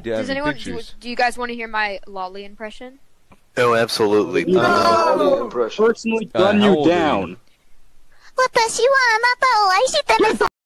Does anyone do you guys want to hear my Loli impression? Oh, absolutely. No! Personally gun you down.